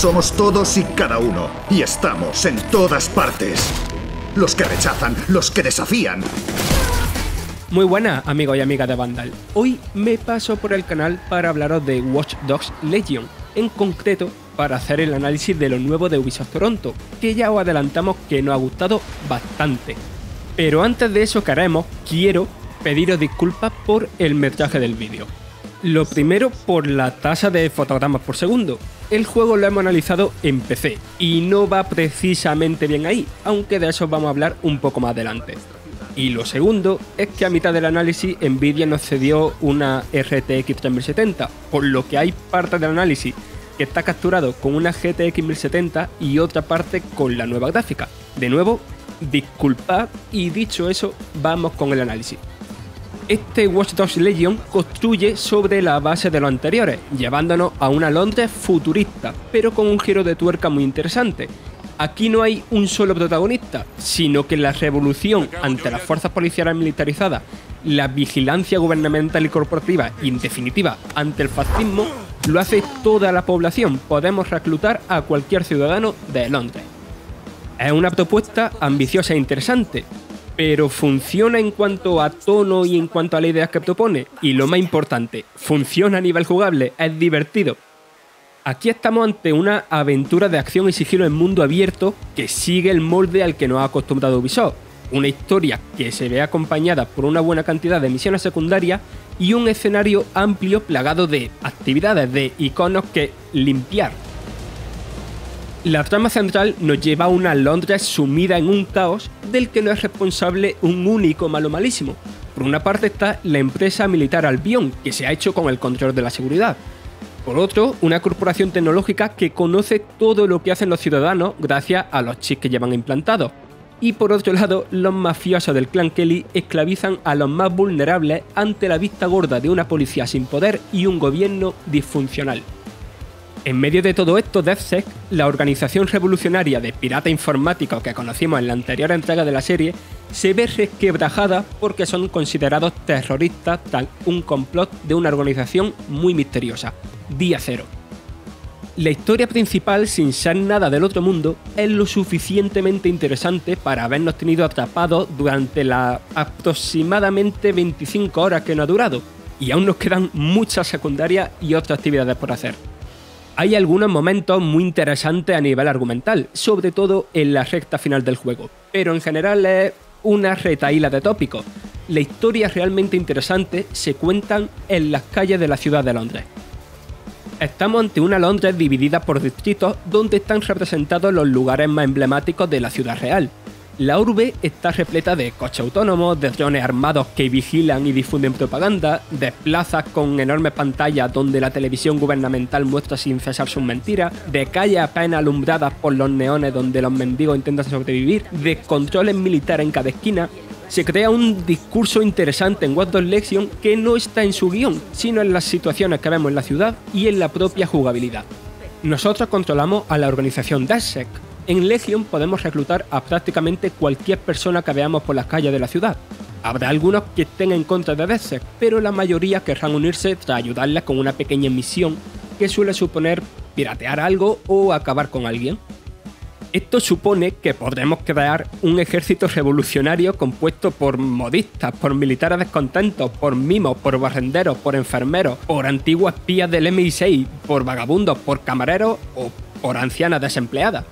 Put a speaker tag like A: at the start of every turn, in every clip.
A: Somos todos y cada uno, y estamos en todas partes. Los que rechazan, los que desafían.
B: Muy buenas, amigos y amigas de Vandal. Hoy me paso por el canal para hablaros de Watch Dogs Legion, en concreto para hacer el análisis de lo nuevo de Ubisoft Toronto, que ya os adelantamos que nos ha gustado bastante. Pero antes de eso que haremos, quiero pediros disculpas por el metraje del vídeo. Lo primero, por la tasa de fotogramas por segundo. El juego lo hemos analizado en PC y no va precisamente bien ahí, aunque de eso vamos a hablar un poco más adelante. Y lo segundo es que a mitad del análisis Nvidia nos cedió una RTX 3070, por lo que hay parte del análisis que está capturado con una GTX 1070 y otra parte con la nueva gráfica. De nuevo, disculpad, y dicho eso, vamos con el análisis. Este Watch Dogs Legion construye sobre la base de los anteriores, llevándonos a una Londres futurista, pero con un giro de tuerca muy interesante. Aquí no hay un solo protagonista, sino que la revolución ante las fuerzas policiales militarizadas, la vigilancia gubernamental y corporativa y, en definitiva, ante el fascismo, lo hace toda la población. Podemos reclutar a cualquier ciudadano de Londres. Es una propuesta ambiciosa e interesante, pero funciona en cuanto a tono y en cuanto a las ideas que propone. Y lo más importante, funciona a nivel jugable, es divertido. Aquí estamos ante una aventura de acción y sigilo en mundo abierto que sigue el molde al que nos ha acostumbrado Ubisoft. Una historia que se ve acompañada por una buena cantidad de misiones secundarias y un escenario amplio plagado de actividades, de iconos que limpiar. La trama central nos lleva a una Londres sumida en un caos del que no es responsable un único malo malísimo. Por una parte está la empresa militar Albion, que se ha hecho con el control de la seguridad. Por otro, una corporación tecnológica que conoce todo lo que hacen los ciudadanos gracias a los chips que llevan implantados. Y por otro lado, los mafiosos del clan Kelly esclavizan a los más vulnerables ante la vista gorda de una policía sin poder y un gobierno disfuncional. En medio de todo esto, DedSec, la organización revolucionaria de piratas informáticos que conocimos en la anterior entrega de la serie, se ve resquebrajada porque son considerados terroristas tras un complot de una organización muy misteriosa, Día Cero. La historia principal, sin ser nada del otro mundo, es lo suficientemente interesante para habernos tenido atrapados durante las aproximadamente 25 horas que nos ha durado, y aún nos quedan muchas secundarias y otras actividades por hacer. Hay algunos momentos muy interesantes a nivel argumental, sobre todo en la recta final del juego, pero en general es una retahíla de tópicos. La historia realmente interesante se cuentan en las calles de la ciudad de Londres. Estamos ante una Londres dividida por distritos donde están representados los lugares más emblemáticos de la ciudad real. La urbe está repleta de coches autónomos, de drones armados que vigilan y difunden propaganda, de plazas con enormes pantallas donde la televisión gubernamental muestra sin cesar sus mentiras, de calles apenas alumbradas por los neones donde los mendigos intentan sobrevivir, de controles militares en cada esquina. Se crea un discurso interesante en Watch Dogs Legion que no está en su guión, sino en las situaciones que vemos en la ciudad y en la propia jugabilidad. Nosotros controlamos a la organización DedSec. En Legion podemos reclutar a prácticamente cualquier persona que veamos por las calles de la ciudad. Habrá algunos que estén en contra de DedSec, pero la mayoría querrán unirse tras ayudarles con una pequeña misión que suele suponer piratear algo o acabar con alguien. Esto supone que podremos crear un ejército revolucionario compuesto por modistas, por militares descontentos, por mimos, por barrenderos, por enfermeros, por antiguos espías del MI6, por vagabundos, por camareros o por ancianas desempleadas.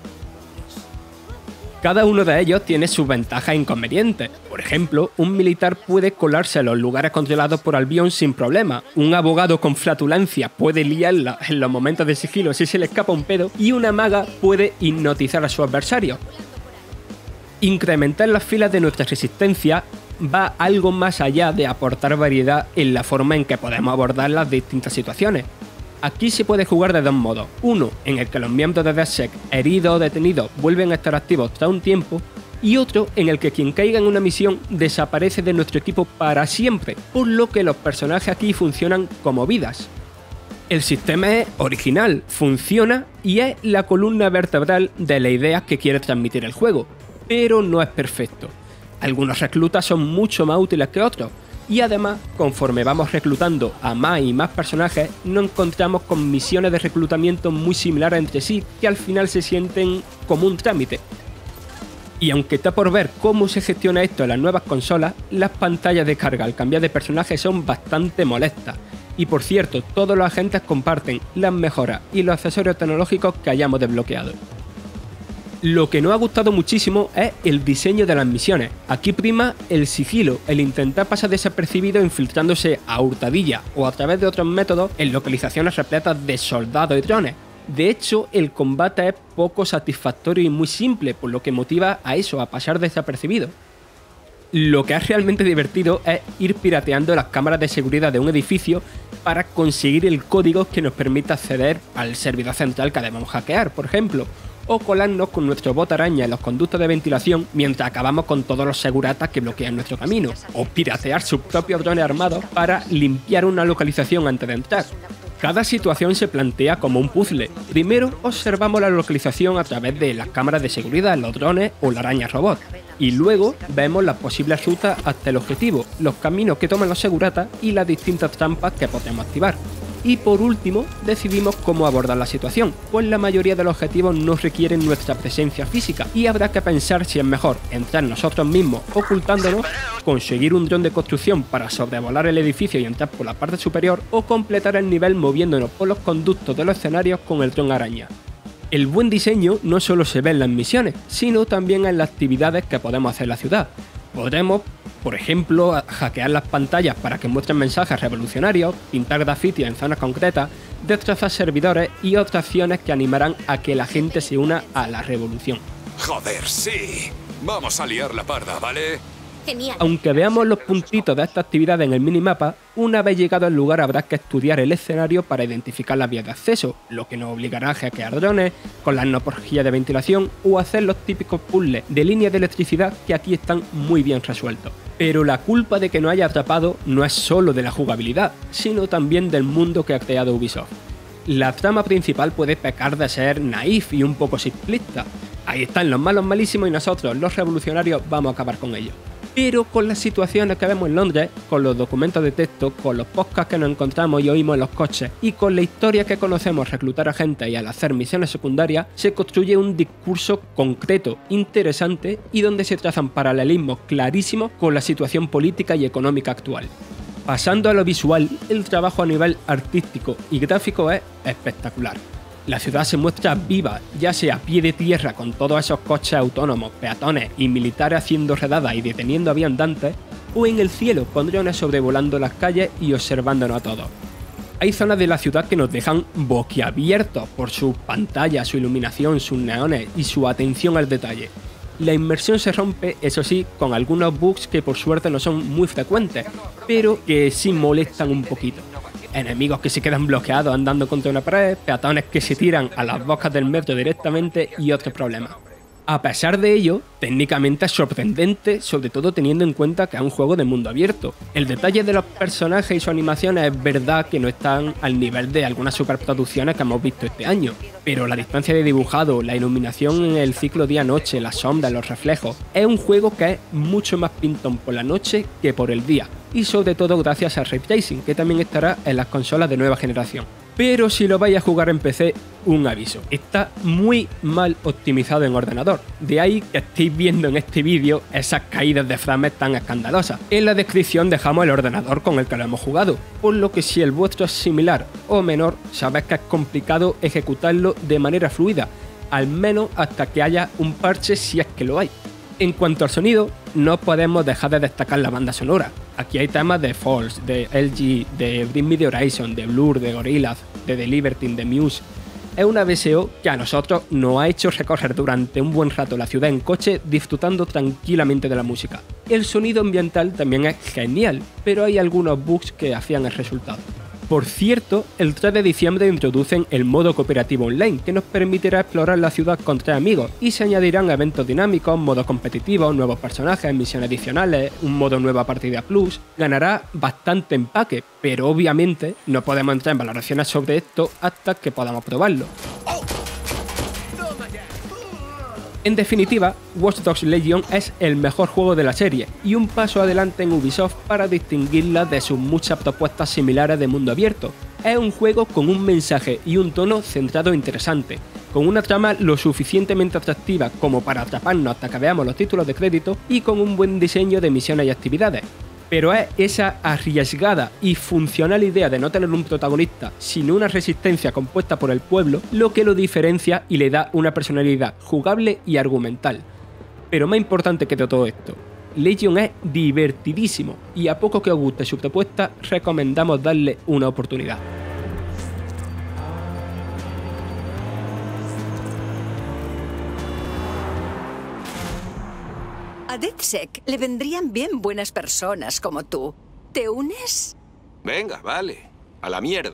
B: Cada uno de ellos tiene sus ventajas e inconvenientes. Por ejemplo, un militar puede colarse a los lugares controlados por Albion sin problema. Un abogado con flatulencia puede liarla en los momentos de sigilo si se le escapa un pedo. Y una maga puede hipnotizar a su adversario. Incrementar las filas de nuestra resistencia va algo más allá de aportar variedad en la forma en que podemos abordar las distintas situaciones. Aquí se puede jugar de dos modos. Uno, en el que los miembros de DedSec, heridos o detenidos, vuelven a estar activos tras un tiempo, y otro en el que quien caiga en una misión desaparece de nuestro equipo para siempre, por lo que los personajes aquí funcionan como vidas. El sistema es original, funciona y es la columna vertebral de las ideas que quiere transmitir el juego, pero no es perfecto. Algunos reclutas son mucho más útiles que otros. Y además, conforme vamos reclutando a más y más personajes, nos encontramos con misiones de reclutamiento muy similares entre sí, que al final se sienten como un trámite. Y aunque está por ver cómo se gestiona esto en las nuevas consolas, las pantallas de carga al cambiar de personaje son bastante molestas. Y por cierto, todos los agentes comparten las mejoras y los accesorios tecnológicos que hayamos desbloqueado. Lo que nos ha gustado muchísimo es el diseño de las misiones. Aquí prima el sigilo, el intentar pasar desapercibido infiltrándose a hurtadilla o a través de otros métodos en localizaciones repletas de soldados y drones. De hecho, el combate es poco satisfactorio y muy simple, por lo que motiva a eso, a pasar desapercibido. Lo que es realmente divertido es ir pirateando las cámaras de seguridad de un edificio para conseguir el código que nos permita acceder al servidor central que debemos hackear, por ejemplo, o colarnos con nuestro bot araña en los conductos de ventilación mientras acabamos con todos los seguratas que bloquean nuestro camino, o piratear sus propios drones armados para limpiar una localización antes de entrar. Cada situación se plantea como un puzzle. Primero observamos la localización a través de las cámaras de seguridad, los drones o la araña robot. Y luego vemos las posibles rutas hasta el objetivo, los caminos que toman los seguratas y las distintas trampas que podemos activar. Y por último, decidimos cómo abordar la situación, pues la mayoría de los objetivos no requieren nuestra presencia física y habrá que pensar si es mejor entrar nosotros mismos ocultándonos, conseguir un dron de construcción para sobrevolar el edificio y entrar por la parte superior o completar el nivel moviéndonos por los conductos de los escenarios con el dron araña. El buen diseño no solo se ve en las misiones, sino también en las actividades que podemos hacer en la ciudad. Podremos, por ejemplo, hackear las pantallas para que muestren mensajes revolucionarios, pintar grafitis en zonas concretas, destrozar servidores y otras acciones que animarán a que la gente se una a la revolución.
C: Joder, sí. Vamos a liar la parda, ¿vale?
D: Genial.
B: Aunque veamos los puntitos de esta actividad en el minimapa, una vez llegado al lugar habrá que estudiar el escenario para identificar las vías de acceso, lo que nos obligará a hackear drones, colarnos por rejillas de ventilación o hacer los típicos puzzles de líneas de electricidad que aquí están muy bien resueltos. Pero la culpa de que nos haya atrapado no es solo de la jugabilidad, sino también del mundo que ha creado Ubisoft. La trama principal puede pecar de ser naif y un poco simplista. Ahí están los malos malísimos y nosotros, los revolucionarios, vamos a acabar con ellos. Pero con las situaciones que vemos en Londres, con los documentos de texto, con los podcasts que nos encontramos y oímos en los coches, y con la historia que conocemos reclutar a gente y al hacer misiones secundarias, se construye un discurso concreto, interesante y donde se trazan paralelismos clarísimos con la situación política y económica actual. Pasando a lo visual, el trabajo a nivel artístico y gráfico es espectacular. La ciudad se muestra viva, ya sea a pie de tierra con todos esos coches autónomos, peatones y militares haciendo redadas y deteniendo a viandantes, o en el cielo con drones sobrevolando las calles y observándonos a todos. Hay zonas de la ciudad que nos dejan boquiabiertos por sus pantallas, su iluminación, sus neones y su atención al detalle. La inmersión se rompe, eso sí, con algunos bugs que por suerte no son muy frecuentes, pero que sí molestan un poquito. Enemigos que se quedan bloqueados andando contra una pared, peatones que se tiran a las bocas del metro directamente y otros problemas. A pesar de ello, técnicamente es sorprendente, sobre todo teniendo en cuenta que es un juego de mundo abierto. El detalle de los personajes y sus animaciones es verdad que no están al nivel de algunas superproducciones que hemos visto este año, pero la distancia de dibujado, la iluminación en el ciclo día-noche, las sombras, los reflejos, es un juego que es mucho más pintón por la noche que por el día, y sobre todo gracias al Ray Tracing, que también estará en las consolas de nueva generación. Pero si lo vais a jugar en PC, un aviso, está muy mal optimizado en ordenador, de ahí que estéis viendo en este vídeo esas caídas de frames tan escandalosas. En la descripción dejamos el ordenador con el que lo hemos jugado, por lo que si el vuestro es similar o menor, sabéis que es complicado ejecutarlo de manera fluida, al menos hasta que haya un parche si es que lo hay. En cuanto al sonido, no podemos dejar de destacar la banda sonora. Aquí hay temas de Falls, de LG, de Bring Me The Horizon, de Blur, de Gorillaz, de The Libertine, de Muse. Es una BSO que a nosotros nos ha hecho recorrer durante un buen rato la ciudad en coche disfrutando tranquilamente de la música. El sonido ambiental también es genial, pero hay algunos bugs que hacían el resultado. Por cierto, el 3 de diciembre introducen el modo cooperativo online, que nos permitirá explorar la ciudad con 3 amigos, y se añadirán eventos dinámicos, modos competitivos, nuevos personajes, misiones adicionales, un modo nueva partida plus. Ganará bastante empaque, pero obviamente no podemos entrar en valoraciones sobre esto hasta que podamos probarlo. En definitiva, Watch Dogs Legion es el mejor juego de la serie y un paso adelante en Ubisoft para distinguirla de sus muchas propuestas similares de mundo abierto. Es un juego con un mensaje y un tono centrado e interesante, con una trama lo suficientemente atractiva como para atraparnos hasta que veamos los títulos de crédito y con un buen diseño de misiones y actividades. Pero es esa arriesgada y funcional idea de no tener un protagonista, sino una resistencia compuesta por el pueblo, lo que lo diferencia y le da una personalidad jugable y argumental. Pero más importante que todo esto, Legion es divertidísimo y a poco que os guste su propuesta, recomendamos darle una oportunidad.
D: A DedSec le vendrían bien buenas personas como tú. ¿Te unes?
C: Venga, vale. A la mierda.